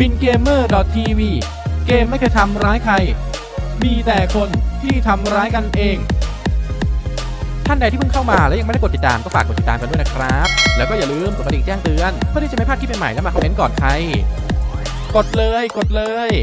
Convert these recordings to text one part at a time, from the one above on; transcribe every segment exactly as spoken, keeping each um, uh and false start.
บินเกมเมอร์ ที วี เกมไม่เคยทำร้ายใครมีแต่คนที่ทำร้ายกันเองท่านใดที่เพิ่งเข้ามาแล้วยังไม่ได้กดติดตามก็ฝากกดติดตามกันด้วยนะครับแล้วก็อย่าลืมกดกระดิ่งแจ้งเตือนเพื่อที่จะไม่พลาดคลิปใหม่ๆและมาคอมเมนต์ก่อนใครกดเลยกดเลย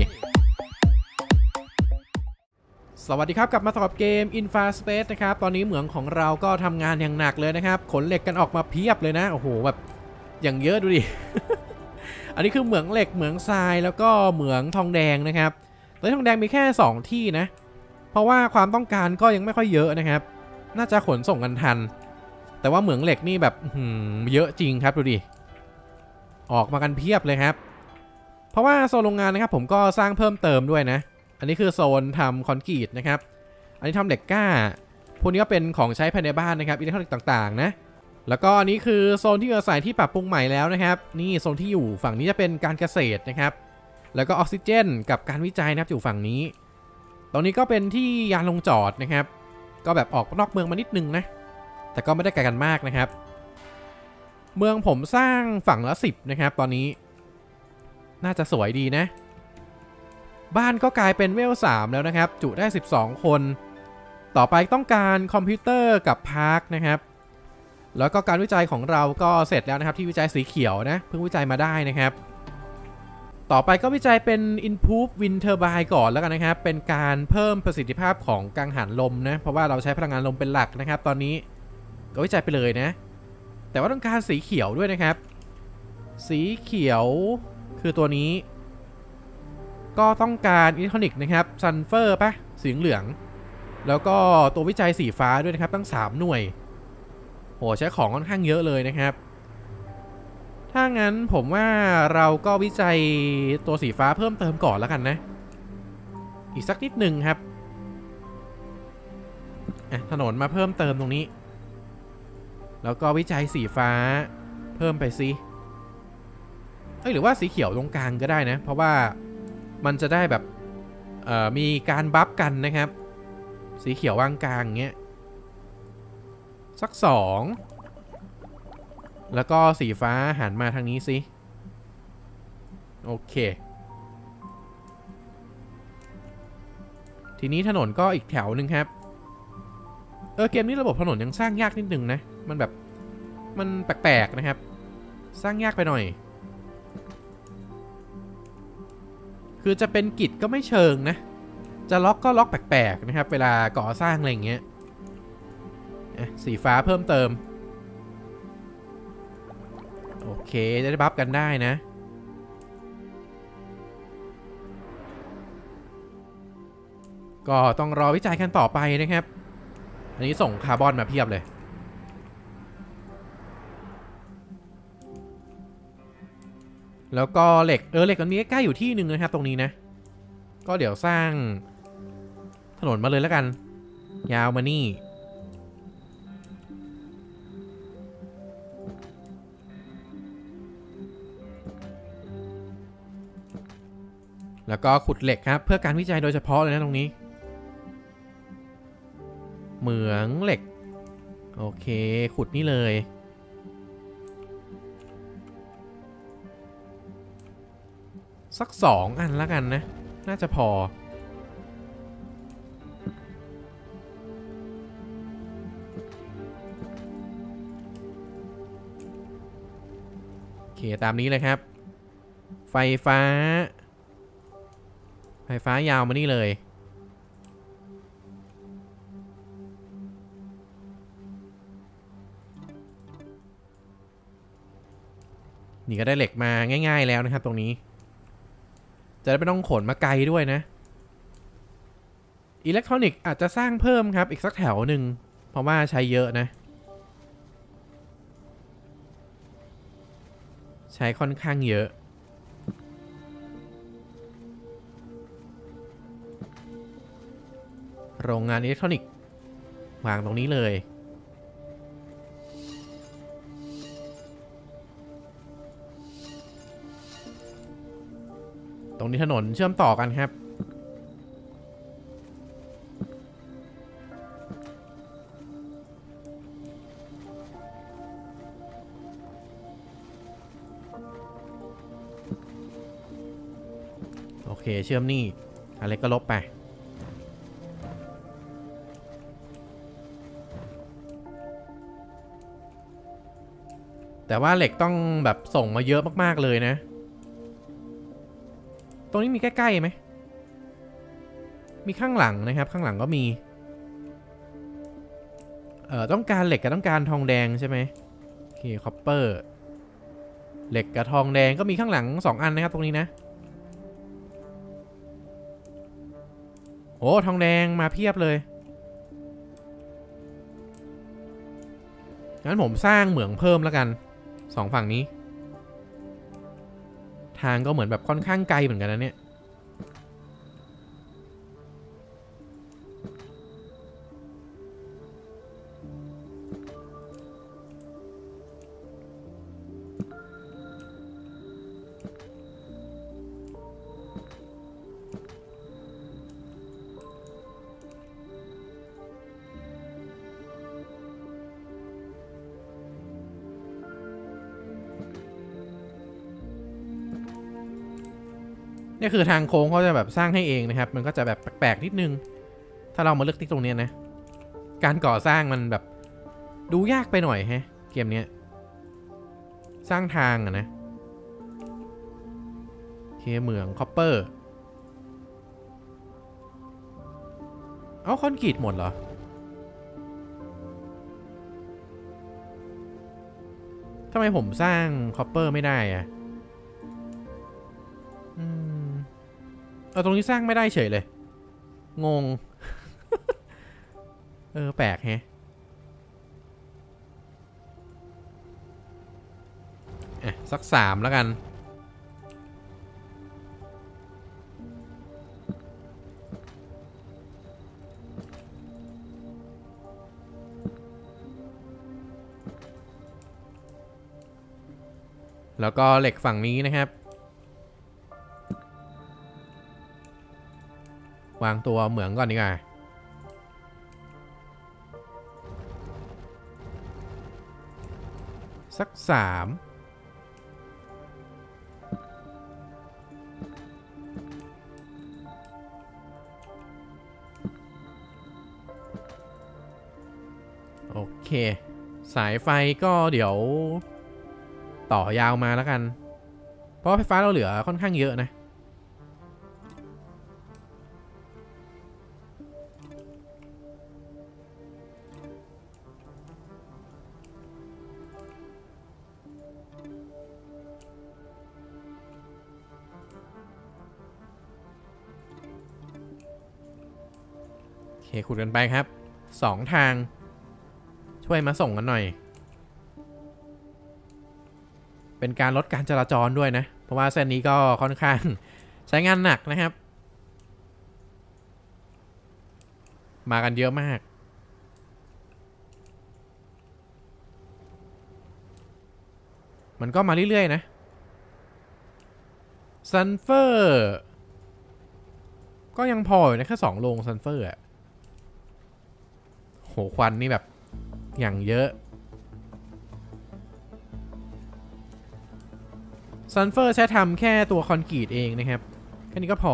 สวัสดีครับกลับมาต่อกับเกม Infaspace นะครับตอนนี้เหมืองของเราก็ทำงานอย่างหนักเลยนะครับขนเหล็กกันออกมาเพียบเลยนะโอ้โหแบบอย่างเยอะดูดิ อันนี้คือเหมืองเหล็กเหมืองทรายแล้วก็เหมืองทองแดงนะครับตอนนี้ทองแดงมีแค่สองที่นะเพราะว่าความต้องการก็ยังไม่ค่อยเยอะนะครับน่าจะขนส่งกันทันแต่ว่าเหมืองเหล็กนี่แบบเยอะจริงครับดูดิออกมากันเพียบเลยครับเพราะว่าโซนโรงงานนะครับผมก็สร้างเพิ่มเติมด้วยนะอันนี้คือโซนทำคอนกรีตนะครับอันนี้ทำเหล็กกล้าพวกนี้ก็เป็นของใช้ภายในบ้านนะครับอิเล็กทรอนิกส์ต่างๆนะแล้วก็อันนี้คือโซนที่อาศัยที่ปรับปรุงใหม่แล้วนะครับนี่โซนที่อยู่ฝั่งนี้จะเป็นการเกษตรนะครับแล้วก็ออกซิเจนกับการวิจัยนะครับอยู่ฝั่งนี้ตรงนี้ก็เป็นที่ยานลงจอดนะครับก็แบบออกนอกเมืองมานิดนึงนะแต่ก็ไม่ได้ไกลกันมากนะครับเมืองผมสร้างฝั่งละสิบนะครับตอนนี้น่าจะสวยดีนะบ้านก็กลายเป็นเวลสามแล้วนะครับจุได้สิบสองคนต่อไปต้องการคอมพิวเตอร์กับพาร์คนะครับแล้วก็การวิจัยของเราก็เสร็จแล้วนะครับที่วิจัยสีเขียวนะเพิ่งวิจัยมาได้นะครับต่อไปก็วิจัยเป็น Improve Wind Turbine ก่อนแล้วกันนะครับเป็นการเพิ่มประสิทธิภาพของกังหันลมนะเพราะว่าเราใช้พลังงานลมเป็นหลักนะครับตอนนี้ก็วิจัยไปเลยนะแต่ว่าต้องการสีเขียวด้วยนะครับสีเขียวคือตัวนี้ก็ต้องการอิเล็กทรอนิกส์นะครับซัลเฟอร์ปะสีเหลืองแล้วก็ตัววิจัยสีฟ้าด้วยนะครับตั้งสามหน่วยโหใช้ของค่อนข้างเยอะเลยนะครับถ้างั้นผมว่าเราก็วิจัยตัวสีฟ้าเพิ่มเติมก่อนแล้วกันนะอีกสักนิดหนึ่งครับถนนมาเพิ่มเติมตรงนี้แล้วก็วิจัยสีฟ้าเพิ่มไปสิเอ้ยหรือว่าสีเขียวตรงกลางก็ได้นะเพราะว่ามันจะได้แบบมีการบัฟกันนะครับสีเขียววางกลางเงี้ยสักสองแล้วก็สีฟ้าหันมาทางนี้สิโอเคทีนี้ถนนก็อีกแถวหนึ่งครับเออเกมนี้ระบบถนนยังสร้างยากนิดนึงนะมันแบบมันแปลกๆนะครับสร้างยากไปหน่อยคือจะเป็นกิจก็ไม่เชิงนะจะล็อกก็ล็อกแปลกๆนะครับเวลาก่อสร้างอะไรอย่างเงี้ยสีฟ้าเพิ่มเติมโอเคจะได้บัฟกันได้นะก็ต้องรอวิจัยกันต่อไปนะครับอันนี้ส่งคาร์บอนมาเพียบเลยแล้วก็เหล็กเออเหล็กอันนี้ใกล้อยู่ที่หนึ่งนะครับตรงนี้นะก็เดี๋ยวสร้างถนนมาเลยแล้วกันยาวมานี่แล้วก็ขุดเหล็กครับเพื่อการวิจัยโดยเฉพาะเลยนะตรงนี้เหมืองเหล็กโอเคขุดนี่เลยสักสองอันแล้วกันนะน่าจะพอโอเคตามนี้เลยครับไฟฟ้าไฟฟ้ายาวมานี่เลยนี่ก็ได้เหล็กมาง่ายๆแล้วนะครับตรงนี้จะได้ไม่ต้องขนมาไกลด้วยนะอิเล็กทรอนิกส์อาจจะสร้างเพิ่มครับอีกสักแถวหนึ่งเพราะว่าใช้เยอะนะใช้ค่อนข้างเยอะโรงงานอิเล็กทรอนิกส์วางตรงนี้เลยตรงนี้ถนนเชื่อมต่อกันครับ โเคเชื่อมนี่อะไรก็ลบไปแต่ว่าเหล็กต้องแบบส่งมาเยอะมากๆเลยนะตรงนี้มีใกล้ๆไหมมีข้างหลังนะครับข้างหลังก็มีเอ่อต้องการเหล็กกับต้องการทองแดงใช่ไหมโอเคคอปเปอร์เหล็กกับทองแดงก็มีข้างหลังสองอันนะครับตรงนี้นะโอ้ทองแดงมาเพียบเลยงั้นผมสร้างเหมืองเพิ่มแล้วกันสองฝั่งนี้ทางก็เหมือนแบบค่อนข้างไกลเหมือนกันนะเนี่ยนี่คือทางโค้งเขาจะแบบสร้างให้เองนะครับมันก็จะแบบแปลกๆนิดนึงถ้าเรามาเลือกที่ตรงนี้นะการก่อสร้างมันแบบดูยากไปหน่อยแฮะเกมนี้สร้างทางอะนะเคเหมืองคอปเปอร์เอาคอนกรีตหมดเหรอทำไมผมสร้างคอปเปอร์ไม่ได้อะอืมเอาตรงนี้สร้างไม่ได้เฉยเลยงง เออแปลกแฮะอ่ะสักสามแล้วกันแล้วก็เหล็กฝั่งนี้นะครับวางตัวเหมืองก่อนดีกว่าสักสามโอเคสายไฟก็เดี๋ยวต่อยาวมาแล้วกันเพราะไฟฟ้าเราเหลือค่อนข้างเยอะนะโอเคขุดกันไปครับสองทางช่วยมาส่งกันหน่อยเป็นการลดการจราจรด้วยนะเพราะว่าเส้นนี้ก็ค่อนข้างใช้งานหนักนะครับมากันเยอะมากมันก็มาเรื่อยๆนะซันเฟอร์ก็ยังพออยู่นะแค่สองโรงซันเฟอร์อะโหควันนี่แบบอย่างเยอะซันเฟอร์ใช้ทำแค่ตัวคอนกรีตเองนะครับแค่นี้ก็พอ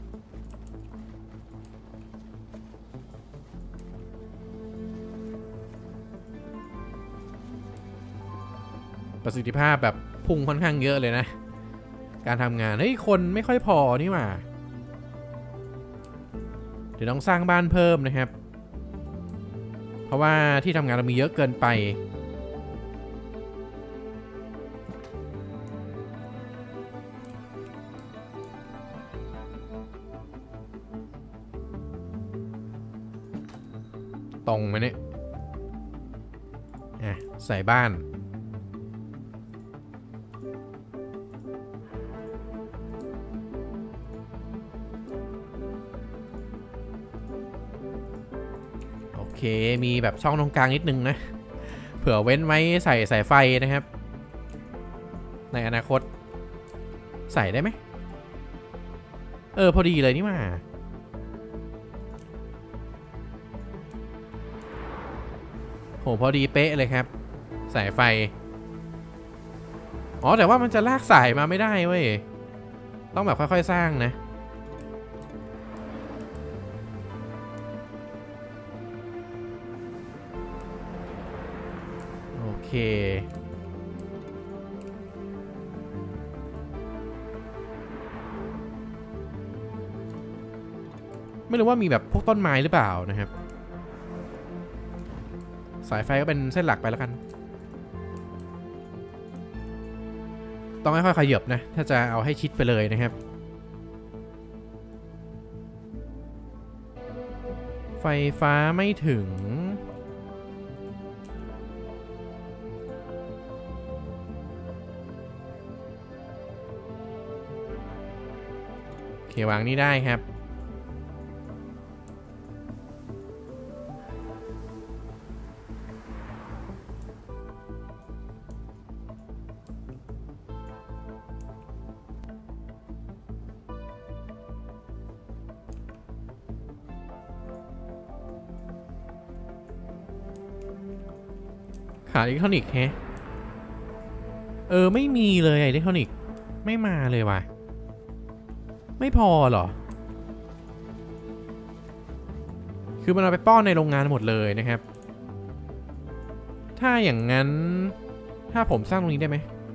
ประสิทธิภาพแบบพุ่งค่อนข้างเยอะเลยนะการทำงานเฮ้ยคนไม่ค่อยพอนี่หว่าเดี๋ยวต้องสร้างบ้านเพิ่มนะครับเพราะว่าที่ทำงานเรามีเยอะเกินไปตรงไหมเนี่ยอ่ะใส่บ้านโอเคมีแบบช่องตรงกลางนิดนึงนะเผื่อเว้นไว้ใส่สายไฟนะครับในอนาคตใส่ได้ไหมเออพอดีเลยนี่มาโหพอดีเป๊ะเลยครับสายไฟอ๋อแต่ว่ามันจะลากสายมาไม่ได้เว้ยต้องแบบค่อยๆสร้างนะเคไม่รู้ว่ามีแบบพวกต้นไม้หรือเปล่านะครับสายไฟก็เป็นเส้นหลักไปแล้วกันต้องค่อยๆขยับนะถ้าจะเอาให้ชิดไปเลยนะครับไฟฟ้าไม่ถึงโอเควางนี่ได้ครับขาดอิเล็กทรอนิกส์แฮะเออไม่มีเลยอิเล็กทรอนิกส์ไม่มาเลยว่ะไม่พอเหรอคือมันเอาไปป้อนในโรงงานหมดเลยนะครับถ้าอย่างนั้นถ้าผมสร้างตรงนี้ได้ไหม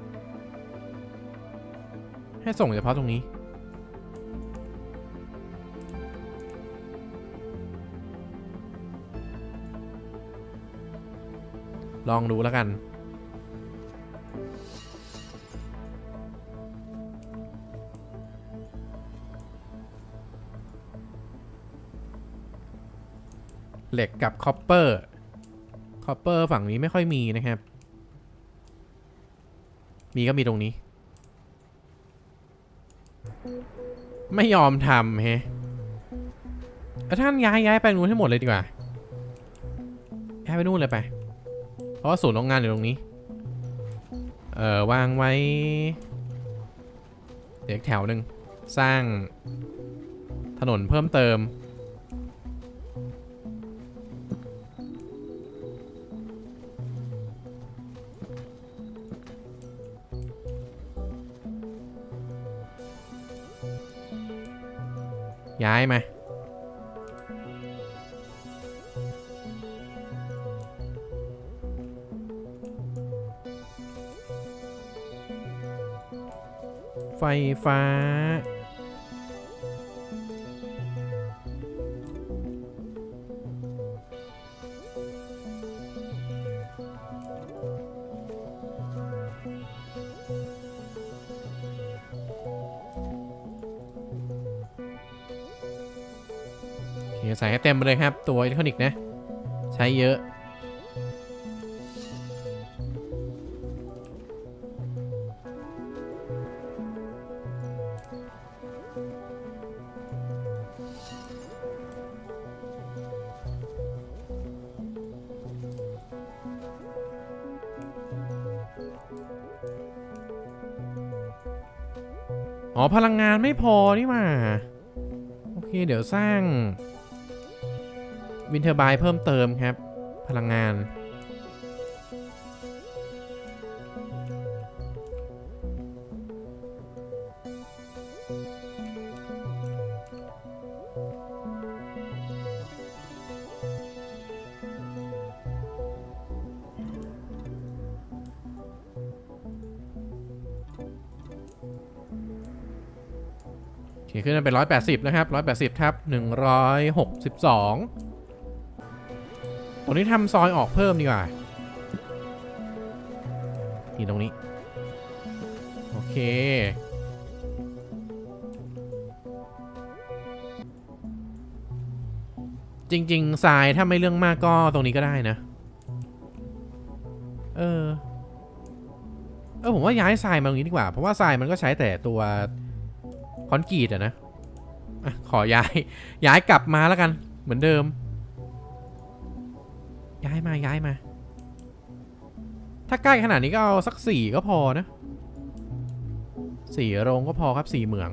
ให้ส่งเฉพาะตรงนี้ลองดูแล้วกันเหล็กกับคอปเปอร์คอปเปอร์ฝั่งนี้ไม่ค่อยมีนะครับมีก็มีตรงนี้ไม่ยอมทำเฮ้ท่านย้ายย้ายไปนู้นให้หมดเลยดีกว่าย้ายไปนู่นเลยไปเพราะว่าศูนย์โรงงานอยู่ตรงนี้เอ่อวางไว้เด็กแถวหนึ่งสร้างถนนเพิ่มเติมย้ายมาไฟฟ้าใส่ให้เต็มไปเลยครับตัวอิเล็กทรอนิกส์นะใช้เยอะอ๋อพลังงานไม่พอนี่มาโอเคเดี๋ยวสร้างวินเทอร์ไบน์เพิ่มเติมครับพลังงานโอเคขึ้นมาเป็นร้อยแปดสิบนะครับร้อยแปดสิบทับหนึ่งร้อยหกสิบสองตรงนี้ทำซอยออกเพิ่มดีกว่านี่ตรงนี้โอเคจริงๆทรายถ้าไม่เรื่องมากก็ตรงนี้ก็ได้นะเออเออผมว่าย้ายทรายมาตรงนี้ดีกว่าเพราะว่าทรายมันก็ใช้แต่ตัวคอนกรีตอะนะอ่ะขอย้ายย้ายกลับมาแล้วกันเหมือนเดิมย้ายมาย้ายมาถ้าใกล้ขนาดนี้ก็เอาสักสี่ก็พอนะสี่โรงก็พอครับสี่เหมือง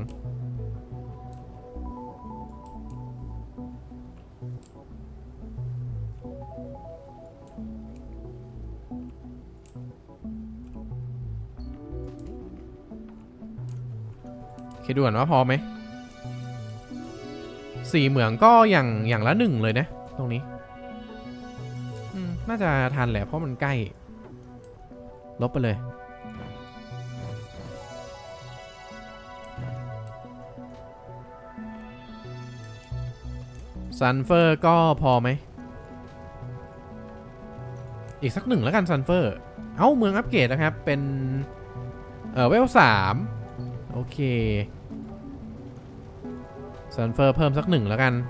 คิดดูก่อนว่าพอไหมสี่เหมืองก็อย่างอย่างละหนึ่งเลยนะตรงนี้น่าจะทันแหละเพราะมันใกล้ลบไปเลยซันเฟอร์ก็พอไหมอีกสักหนึ่งแล้วกันซันเฟอร์เอ้าเมืองอัปเกรดนะครับเป็นเออเวลสามโอเคซันเฟอร์เพิ่มสักหนึ่งแล้วกัน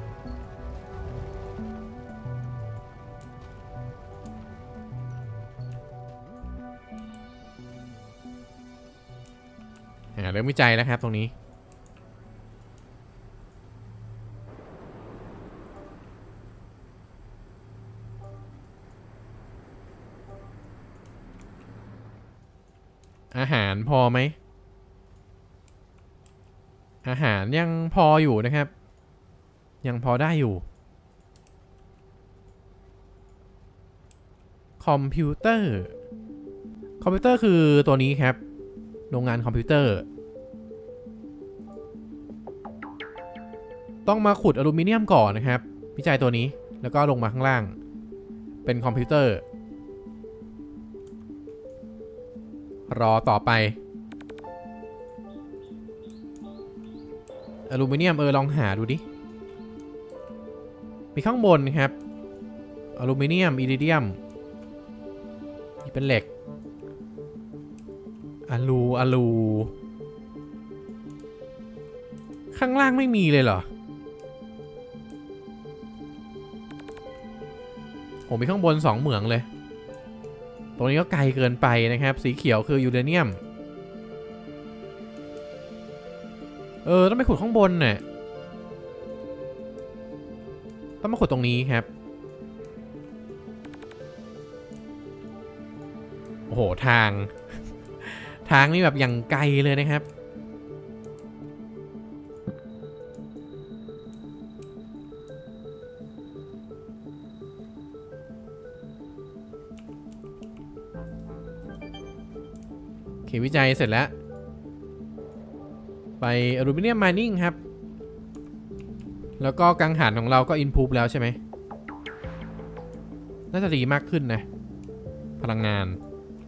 เริ่มวิจัยแล้วครับตรงนี้อาหารพอไหมอาหารยังพออยู่นะครับยังพอได้อยู่คอมพิวเตอร์คอมพิวเตอร์คือตัวนี้ครับโรงงานคอมพิวเตอร์ต้องมาขุดอลูมิเนียมก่อนนะครับวิจัยตัวนี้แล้วก็ลงมาข้างล่างเป็นคอมพิวเตอร์รอต่อไปอลูมิเนียมเออลองหาดูดิมีข้างบนครับอลูมิเนียมอิริเดียมนี่เป็นเหล็กอะลูอะลูข้างล่างไม่มีเลยเหรอผมมีข้างบนสองเหมืองเลยตรงนี้ก็ไกลเกินไปนะครับสีเขียวคือยูเรเนียมเออต้องไปขุดข้างบนน่ะต้องมาขุดตรงนี้ครับโอ้โหทางทางนี่แบบอย่างไกลเลยนะครับโอเควิจัยเสร็จแล้วไปอลูมิเนียมไมนิ่งครับแล้วก็กังหันของเราก็อินพูฟแล้วใช่ไหมน่าจะดีมากขึ้นนะพลังงาน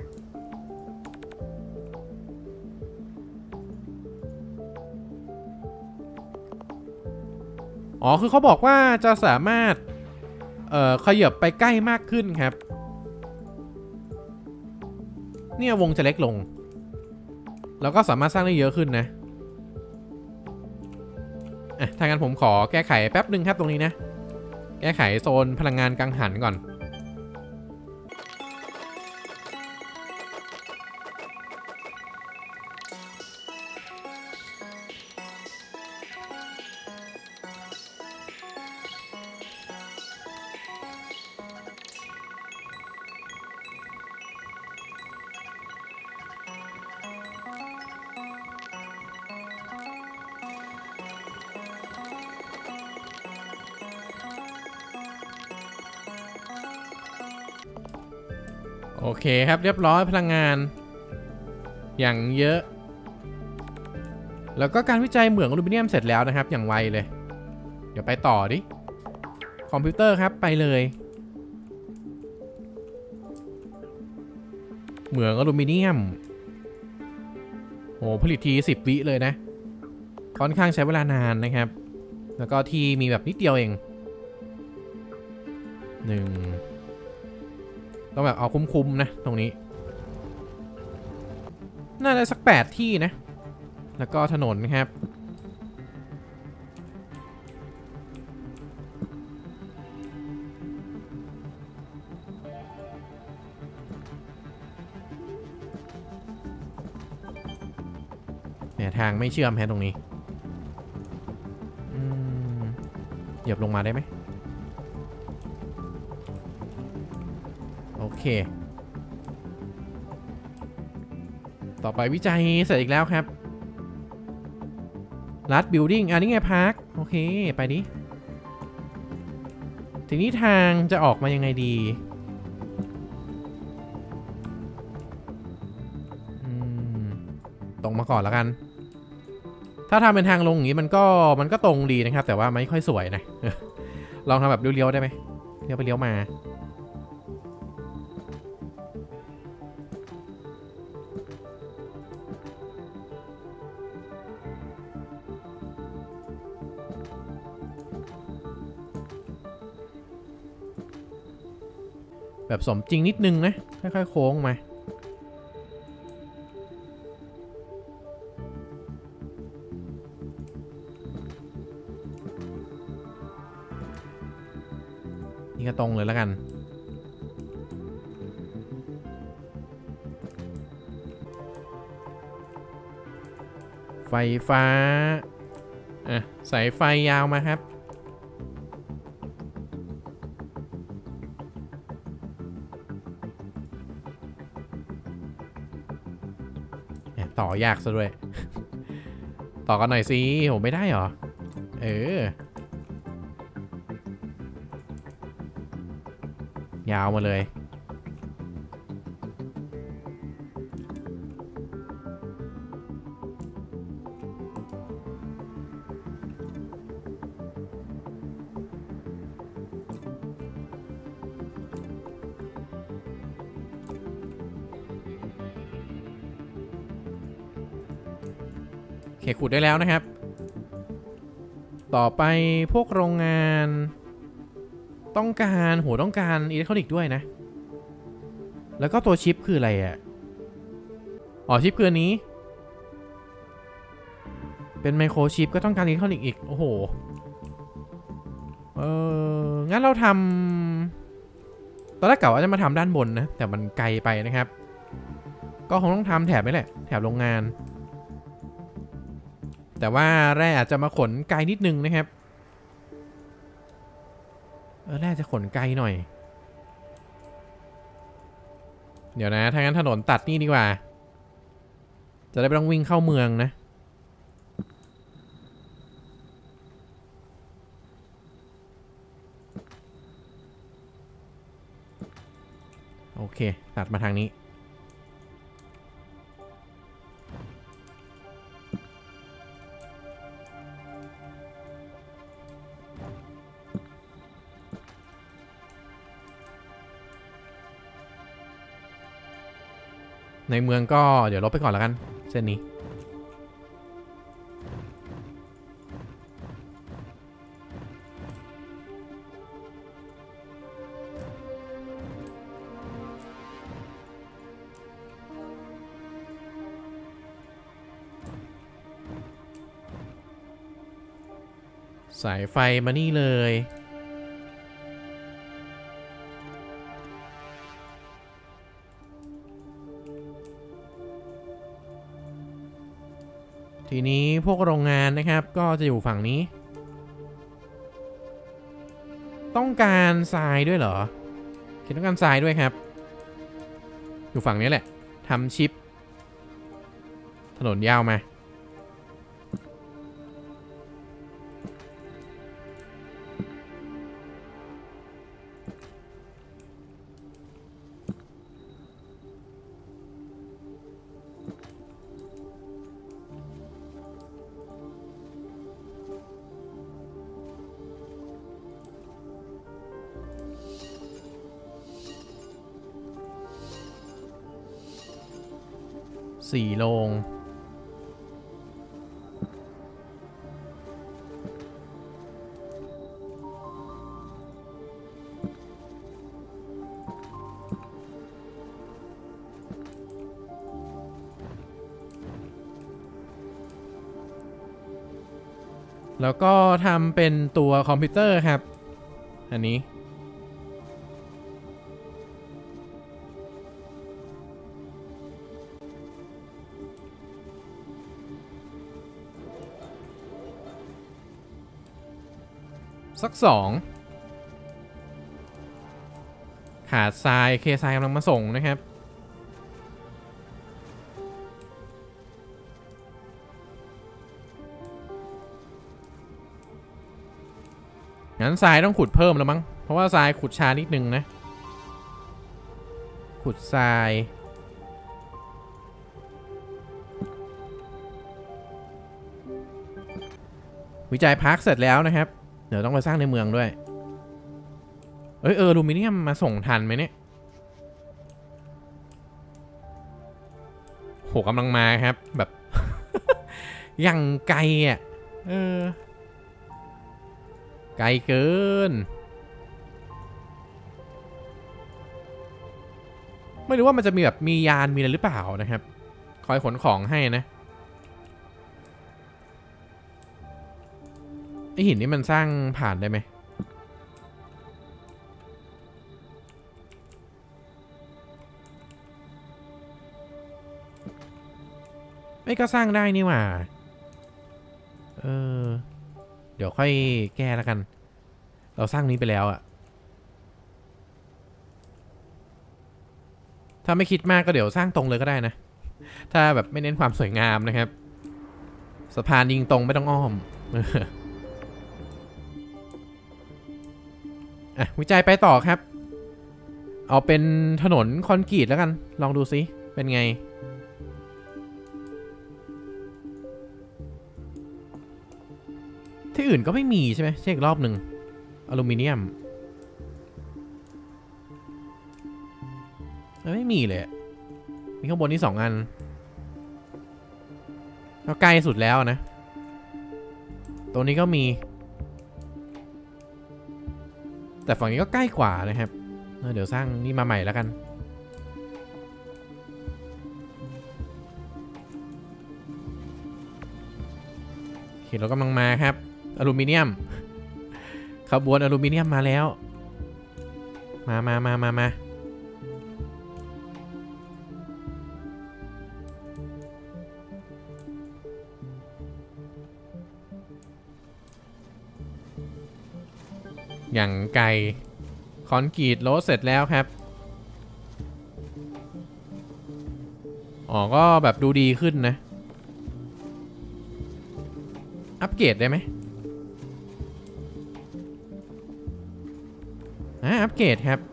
อ๋อคือเขาบอกว่าจะสามารถเอ่อขยับไปใกล้มากขึ้นครับเนี่ยวงจะเล็กลงแล้วก็สามารถสร้างได้เยอะขึ้นนะอ่ะถ้างั้นผมขอแก้ไขแป๊บหนึ่งครับตรงนี้นะแก้ไขโซนพลังงานกังหันก่อนโอเคครับเรียบร้อยพลังงานอย่างเยอะแล้วก็การวิจัยเหมืองอลูมิเนียมเสร็จแล้วนะครับอย่างไวเลยเดี๋ยวไปต่อดิคอมพิวเตอร์ครับไปเลยเหมืองอลูมิเนียมโอ้ผลิตทีสิบวิเลยนะค่อนข้างใช้เวลานานนะครับแล้วก็ที่มีแบบนิดเดียวเองหนึ่งต้องแบบเอาคุ้มๆนะตรงนี้น่าจะสักแปดที่นะแล้วก็ถนนนะครับเนี่ยทางไม่เชื่อมแฮะตรงนี้เหยียบลงมาได้ไหมโอเคต่อไปวิจัยเสร็จอีกแล้วครับรัดบิลดิ้งอันนี้ไงพาร์คโอเคไปดิทีนี้ทางจะออกมายังไงดีตรงมาก่อนแล้วกันถ้าทำเป็นทางลงอย่างนี้มันก็มันก็ตรงดีนะครับแต่ว่าไม่ค่อยสวยนะ ลองทำแบบเลี้ยวๆได้ไหมเลี้ยวไปเลี้ยวมาแบบสมจริงนิดนึงนะค่อยๆโค้งมานี่ก็ตรงเลยแล้วกันไฟฟ้าอ่ะสายไฟยาวมาครับต่อยากซะด้วย ต่อกันหน่อยสิโหไม่ได้เหรอเออยาวมาเลยโอเคขุดได้แล้วนะครับต่อไปพวกโรงงานต้องการโหต้องการอิเล็กทรอนิกส์ด้วยนะแล้วก็ตัวชิปคืออะไรอ่ะอ๋อชิปคืออันนี้เป็นไมโครชิปก็ต้องการอิเล็กทรอนิกส์อีกโอ้โหเอองั้นเราทำตอนแรกกะว่าจะมาทำด้านบนนะแต่มันไกลไปนะครับก็คงต้องทำแถบนี้แหละแถบโรงงานแต่ว่าแร่อาจจะมาขนไกลนิดนึงนะครับเออแร่จะขนไกลหน่อยเดี๋ยวนะถ้างั้นถนนตัดนี่ดีกว่าจะได้ไม่ต้องวิ่งเข้าเมืองนะโอเคตัดมาทางนี้ในเมืองก็เดี๋ยวลบไปก่อนแล้วกันเส้นนี้สายไฟมานี่เลยทีนี้พวกโรงงานนะครับก็จะอยู่ฝั่งนี้ต้องการทรายด้วยเหรอคิดต้องการทรายด้วยครับอยู่ฝั่งนี้แหละทำชิปถนนยาวมาสี่โรงแล้วก็ทำเป็นตัวคอมพิวเตอร์ครับอันนี้สักสองขาดทรายเคทรายกำลังมาส่งนะครับงั้นทรายต้องขุดเพิ่มแล้วมั้งเพราะว่าทรายขุดช้านิดนึงนะขุดทรายวิจัยพาร์คเสร็จแล้วนะครับเดี๋ยวต้องไปสร้างในเมืองด้วยเอ้ยเอออลูมิเนียมมาส่งทันไหมเนี่ยโหกำลังมาครับแบบ ยังไกลอ่ะเออไกลเกินไม่รู้ว่ามันจะมีแบบมียานมีอะไรหรือเปล่านะครับคอยขนของให้นะไอหินนี่มันสร้างผ่านได้ไหมไม่ก็สร้างได้นี่หว่าเออเดี๋ยวค่อยแก้แล้วกันเราสร้างนี้ไปแล้วอะถ้าไม่คิดมากก็เดี๋ยวสร้างตรงเลยก็ได้นะถ้าแบบไม่เน้นความสวยงามนะครับสะพานยิงตรงไม่ต้องอ้อมอ่ะวิจัยไปต่อครับเอาเป็นถนนคอนกรีตแล้วกันลองดูซิเป็นไงที่อื่นก็ไม่มีใช่ไหมเช็ครอบหนึ่งอลูมิเนียมไม่มีเลยมีข้างบนนี่สองอันก็ใกล้สุดแล้วนะตัวนี้ก็มีแต่ฝั่งนี้ก็ใกล้กว่านะครับเดี๋ยวสร้างนี่มาใหม่แล้วกันโอเคเรากำลังมาครับอลูมิเนียมขบวนอลูมิเนียมมาแล้วมามามามามาอย่างไกลคอนกรีตโลดเสร็จแล้วครับอ๋อก็แบบดูดีขึ้นนะอัปเกรดได้ไหมอ่าอัปเกรดครับ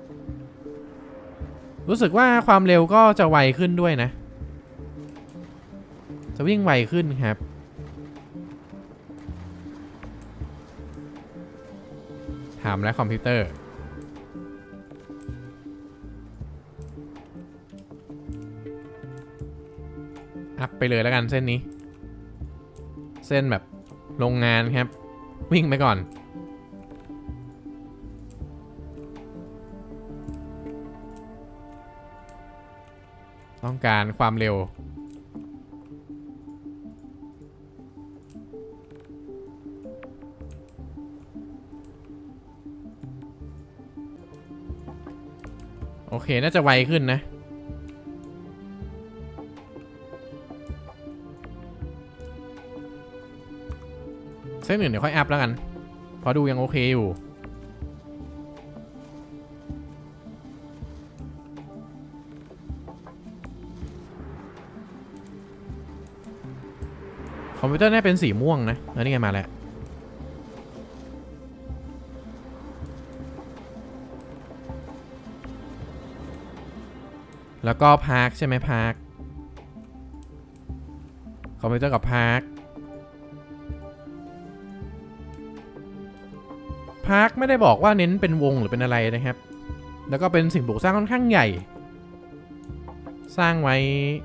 รู้สึกว่าความเร็วก็จะไวขึ้นด้วยนะจะวิ่งไวขึ้นครับถามแล้วคอมพิวเตอร์อัพไปเลยแล้วกันเส้นนี้เส้นแบบโรงงานครับวิ่งไปก่อนต้องการความเร็วโอเคน่าจะไวขึ้นนะเส้นหนึ่งเดี๋ยวค่อยอัพแล้วกันเพราะดูยังโอเคอยู่คอมพิวเตอร์น่าเป็นสีม่วงนะแล้วนี่ไงมาแล้วแล้วก็พาร์คใช่ไหมพาร์คคอมพิวเตอร์กับพาร์คพาร์คไม่ได้บอกว่าเน้นเป็นวงหรือเป็นอะไรนะครับแล้วก็เป็นสิ่งปลูกสร้างค่อนข้างใหญ่สร้างไว้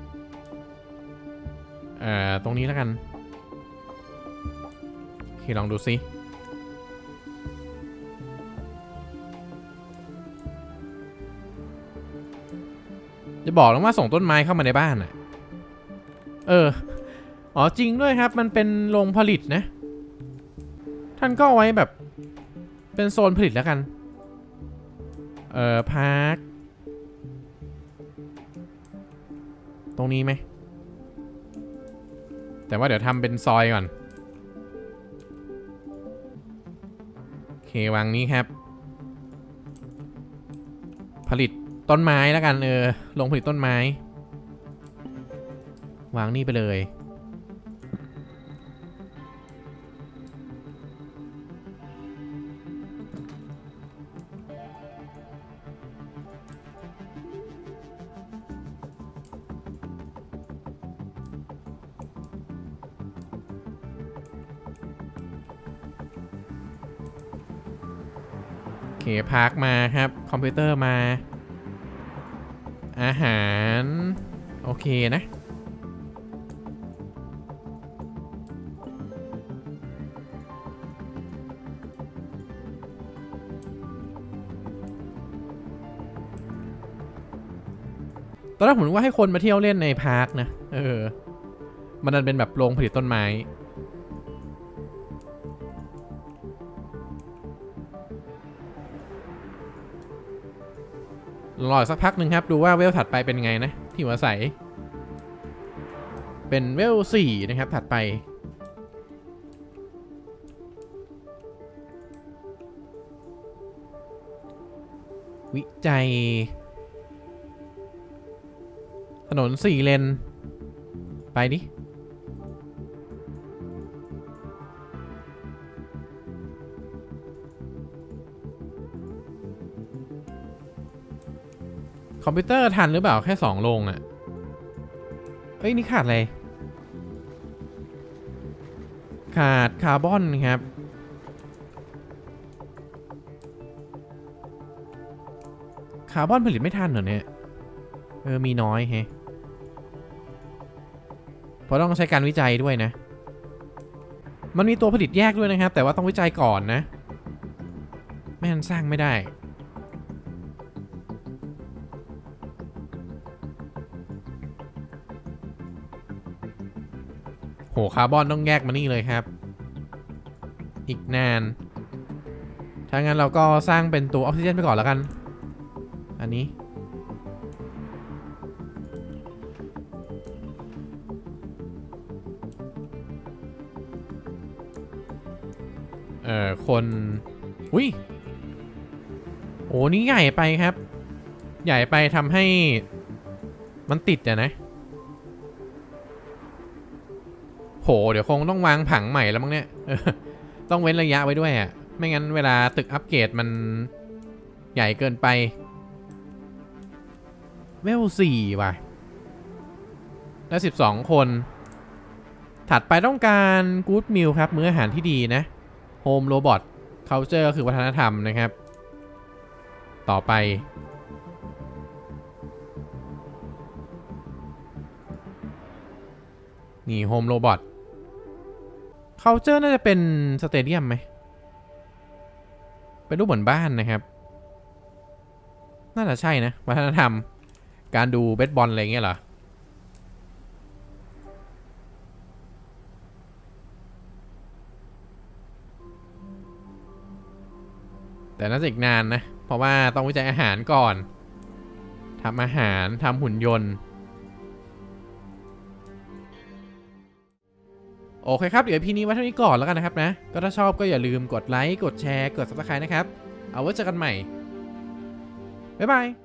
เอ่อตรงนี้แล้วกันโอเคลองดูซิจะบอกแล้วว่าส่งต้นไม้เข้ามาในบ้านอ่ะเอออ๋อจริงด้วยครับมันเป็นโรงผลิตนะท่านก็เอาไว้แบบเป็นโซนผลิตแล้วกันเอ่อพาร์คตรงนี้ไหมแต่ว่าเดี๋ยวทำเป็นซอยก่อนโอเควางนี้ครับผลิตต้นไม้แล้วกันเออลงผลิตต้นไม้วางนี่ไปเลยโอเคพาร์คมาครับคอมพิวเตอร์มาอาหารโอเคนะอนแรกผมนึกว่าให้คนมาเที่ยวเล่นในพาร์คนะเออมันนั่นเป็นแบบโรงผลิตต้นไม้รอสักพักหนึ่งครับดูว่าเวลถัดไปเป็นไงนะที่หัวใสเป็นเวลสี่นะครับถัดไปวิจัยถนนสี่เลนไปดิคอมพิวเตอร์ทันหรือเปล่าแค่สองโรงอะเอ้ยนี่ขาดอะไรขาดคาร์บอนครับคาร์บอนผลิตไม่ทันเหรอเนี่ยเออมีน้อยแฮะเพราะต้องใช้การวิจัยด้วยนะมันมีตัวผลิตแยกด้วยนะครับแต่ว่าต้องวิจัยก่อนนะไม่งั้นสร้างไม่ได้โหคาร์บอนต้องแยกมานี่เลยครับอีกนานถ้างั้นเราก็สร้างเป็นตัวออกซิเจนไปก่อนแล้วกันอันนี้เอ่อคนอุ้ยโอ้นี่ใหญ่ไปครับใหญ่ไปทำให้มันติดอะนะโหเดี๋ยวคงต้องวางผังใหม่แล้วมั้งเนี่ยต้องเว้นระยะไว้ด้วยอ่ะไม่งั้นเวลาตึกอัปเกรดมันใหญ่เกินไปเวลสี่ว่ะแล้วสิบสองคนถัดไปต้องการกู๊ดมิลครับมื้ออาหารที่ดีนะโฮมโรบอทเคาน์เตอร์ก็คือวัฒนธรรมนะครับต่อไปนี่โฮมโรบอทเคาน์เตอร์น่าจะเป็นสเตเดียมไหมเป็นรูปเหมือนบ้านนะครับน่าจะใช่นะวัฒนธรรมการดูเบสบอลอะไรเงี้ยเหรอแต่น่าจะอีกนานนะเพราะว่าต้องวิจัยอาหารก่อนทำอาหารทำหุ่นยนต์โอเคครับเดี๋ยวพีนี้ไว้เท่านี้ก่อนแล้วกันนะครับนะก็ถ้าชอบก็อย่าลืมกดไลค์กดแชร์กด ซับสไครบ์ นะครับเอาไว้เจอกันใหม่บ๊ายบาย